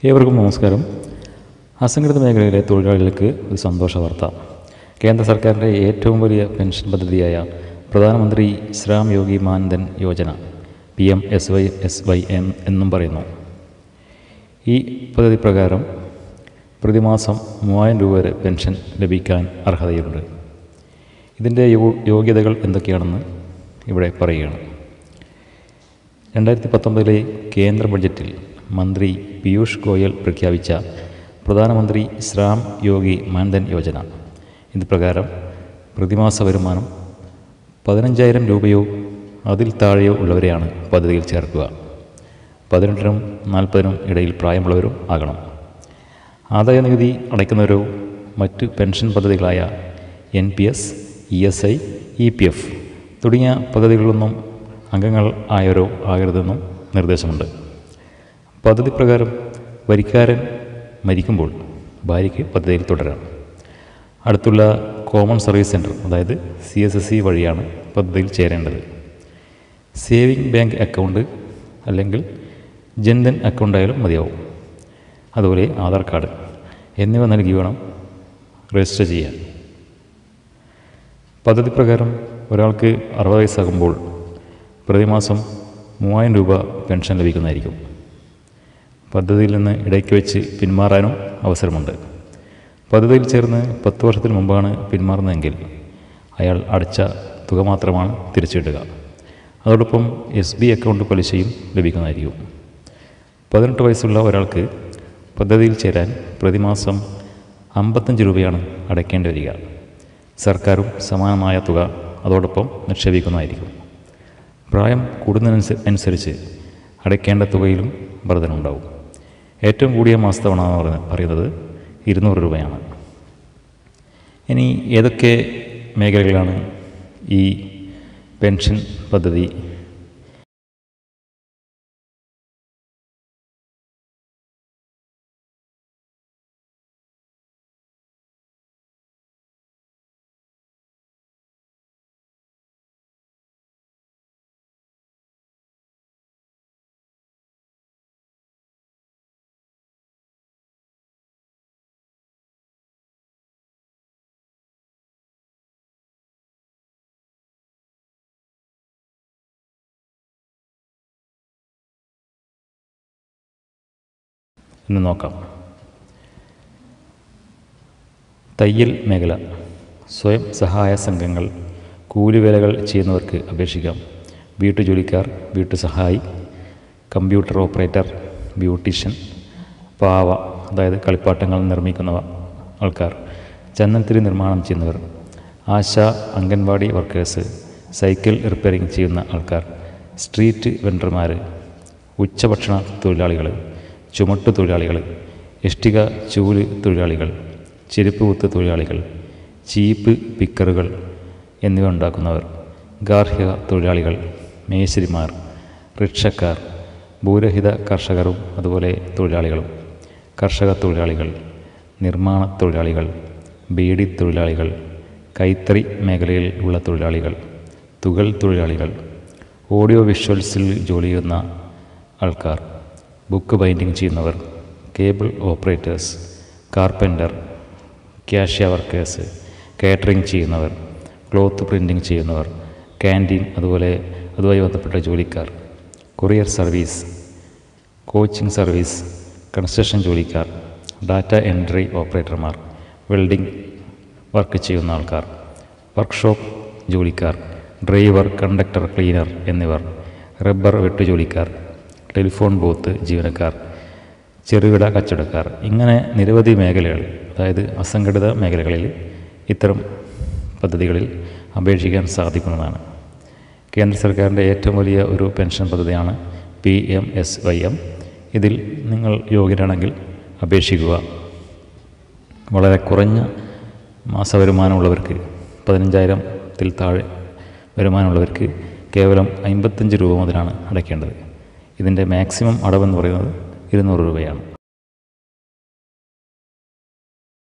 ഏവർക്കും നമസ്കാരം. അസംഘടിത മേഖലയിലെ തൊഴിലാളികൾക്ക് ഒരു സന്തോഷ വാർത്ത. കേന്ദ്ര സർക്കാരിൻ്റെ ഏറ്റവും വലിയ പെൻഷൻ പദ്ധതിയായ പ്രധാനമന്ത്രി ശ്രം യോഗി മാൻധൻ യോജന PMSYM എന്നും പറയുന്നു. ഈ പദ്ധതി പ്രകാരം പ്രതിമാസം 3000 രൂപ വരെ പെൻഷൻ ലഭിക്കാൻ അർഹതയുണ്ട്. ഇതിൻ്റെ യോഗ്യതകൾ എന്തൊക്കെയാണെന്ന് ഇവിടെ പറയുകയാണ്. 2019 കേന്ദ്ര ബഡ്ജറ്റിൽ മന്ത്രി പീയൂഷ് ഗോയൽ പ്രഖ്യാപിച്ച പ്രധാനമന്ത്രി ശ്രം യോഗി മാൻധൻ യോജന ഇത് പ്രകാരം പ്രതിമാസ വരുമാനം 15,000 രൂപയോ അതിൽ താഴെയോ ഉള്ളവരെയാണ് പദ്ധതിയിൽ ചേർക്കുക. 18-നും 40-നും ഇടയിൽ പ്രായമുള്ളവരും ആകണം. ആദായ നികുതി അടയ്ക്കുന്നവരോ മറ്റ് പെൻഷൻ പദ്ധതികളായ NPS, ESI, EPF തുടങ്ങിയ പദ്ധതികളിലൊന്നും അംഗങ്ങൾ ആയവരോ ആകരുതെന്നും നിർദ്ദേശമുണ്ട്. പദ്ധതി പ്രകാരം വരിക്കാരൻ മരിക്കുമ്പോൾ ഭാര്യയ്ക്ക് പദ്ധതിയിൽ തുടരാം. അടുത്തുള്ള കോമൺ സർവീസ് സെൻറ്റർ അതായത് CSSC വഴിയാണ് പദ്ധതിയിൽ ചേരേണ്ടത്. സേവിങ് ബാങ്ക് അക്കൗണ്ട് അല്ലെങ്കിൽ ജൻധൻ അക്കൗണ്ടായാലും മതിയാവും. അതുപോലെ ആധാർ കാർഡ് എന്നിവ നൽകി വേണം രജിസ്റ്റർ ചെയ്യാൻ. പദ്ധതി പ്രകാരം ഒരാൾക്ക് 60 വയസ്സാകുമ്പോൾ പ്രതിമാസം 3000 രൂപ പെൻഷൻ ലഭിക്കുന്നതായിരിക്കും. പദ്ധതിയിൽ നിന്ന് ഇടയ്ക്ക് വെച്ച് പിന്മാറാനും അവസരമുണ്ട്. പദ്ധതിയിൽ ചേർന്ന് 10 വർഷത്തിന് മുമ്പാണ് പിന്മാറുന്നതെങ്കിൽ അയാൾ അടച്ച തുക മാത്രമാണ് തിരിച്ചു കിട്ടുക. അതോടൊപ്പം SB അക്കൗണ്ട് പലിശയും ലഭിക്കുന്നതായിരിക്കും. 18 വയസ്സുള്ള ഒരാൾക്ക് പദ്ധതിയിൽ ചേരാൻ പ്രതിമാസം 55 രൂപയാണ് അടയ്ക്കേണ്ടി വരിക. സർക്കാരും സമാനമായ തുക അതോടൊപ്പം നിക്ഷേപിക്കുന്നതായിരിക്കും. പ്രായം കൂടുന്നതിനനുസരിച്ച് അടയ്ക്കേണ്ട തുകയിലും വർധനമുണ്ടാവും. ഏറ്റവും കൂടിയ മാസത്തവണ എന്ന് പറയുന്നത് 200 രൂപയാണ്. ഇനി ഏതൊക്കെ മേഖലകളിലാണ് ഈ പെൻഷൻ പദ്ധതി എന്ന് നോക്കാം. തയ്യൽ മേഖല, സ്വയം സഹായ സംഘങ്ങൾ, കൂലിവേലകൾ ചെയ്യുന്നവർക്ക് അപേക്ഷിക്കാം. വീട്ടുജോലിക്കാർ, വീട്ടുസഹായി, കമ്പ്യൂട്ടർ ഓപ്പറേറ്റർ, ബ്യൂട്ടീഷ്യൻ, പാവ അതായത് കളിപ്പാട്ടങ്ങൾ നിർമ്മിക്കുന്ന ആൾക്കാർ, ചന്ദനത്തിരി നിർമ്മാണം ചെയ്യുന്നവർ, ASHA anganwadi workers, cycle repairing ചെയ്യുന്ന ആൾക്കാർ, സ്ട്രീറ്റ് വെണ്ടർമാർ, ഉച്ചഭക്ഷണ തൊഴിലാളികൾ, ചുമട്ടു തൊഴിലാളികൾ, ഇഷ്ടിക ചൂല് തൊഴിലാളികൾ, ചെരുപ്പ് കുത്ത് തൊഴിലാളികൾ, ചീപ്പ് പിക്കറുകൾ എന്നിവ ഉണ്ടാക്കുന്നവർ, ഗാർഹിക തൊഴിലാളികൾ, മേശരിമാർ, റിക്ഷക്കാർ, ഭൂരഹിത കർഷകരും അതുപോലെ തൊഴിലാളികളും, കർഷക തൊഴിലാളികൾ, നിർമ്മാണ തൊഴിലാളികൾ, ബീഡി തൊഴിലാളികൾ, കൈത്തറി മേഖലയിൽ ഉള്ള തൊഴിലാളികൾ, തുകൽ തൊഴിലാളികൾ, ഓഡിയോ വിഷ്വൽസിൽ ജോലി ചെയ്യുന്ന ആൾക്കാർ, ബുക്ക് ബൈൻഡിങ് ചെയ്യുന്നവർ, cable operators, carpenter, cashew workers, catering ചെയ്യുന്നവർ, ക്ലോത്ത് പ്രിൻറ്റിങ് ചെയ്യുന്നവർ, ക്യാൻറ്റീൻ അതുമായി ബന്ധപ്പെട്ട ജോലിക്കാർ, courier service, coaching service, construction ജോലിക്കാർ, ഡാറ്റ എൻട്രി ഓപ്പറേറ്റർമാർ, വെൽഡിംഗ് വർക്ക് ചെയ്യുന്ന ആൾക്കാർ, വർക്ക്ഷോപ്പ് ജോലിക്കാർ, ഡ്രൈവർ, കണ്ടക്ടർ, ക്ലീനർ എന്നിവർ, റബ്ബർ വെട്ടുജോലിക്കാർ, ടെലിഫോൺ ബൂത്ത് ജീവനക്കാർ, ചെറുകിട കച്ചവടക്കാർ, ഇങ്ങനെ നിരവധി മേഖലകൾ അതായത് അസംഘടിത മേഖലകളിൽ ഇത്തരം പദ്ധതികളിൽ അപേക്ഷിക്കാൻ സാധിക്കുന്നതാണ്. കേന്ദ്ര സർക്കാരിൻ്റെ ഏറ്റവും വലിയ ഒരു പെൻഷൻ പദ്ധതിയാണ് PMSYM. ഇതിൽ നിങ്ങൾ യോഗ്യരാണെങ്കിൽ അപേക്ഷിക്കുക. വളരെ കുറഞ്ഞ മാസവരുമാനമുള്ളവർക്ക് 15,000-ൽ താഴെ വരുമാനമുള്ളവർക്ക് കേവലം 55 രൂപ മുതലാണ് അടയ്ക്കേണ്ടത്. ഇതിൻ്റെ മാക്സിമം അടവെന്ന് പറയുന്നത് 200 രൂപയാണ്.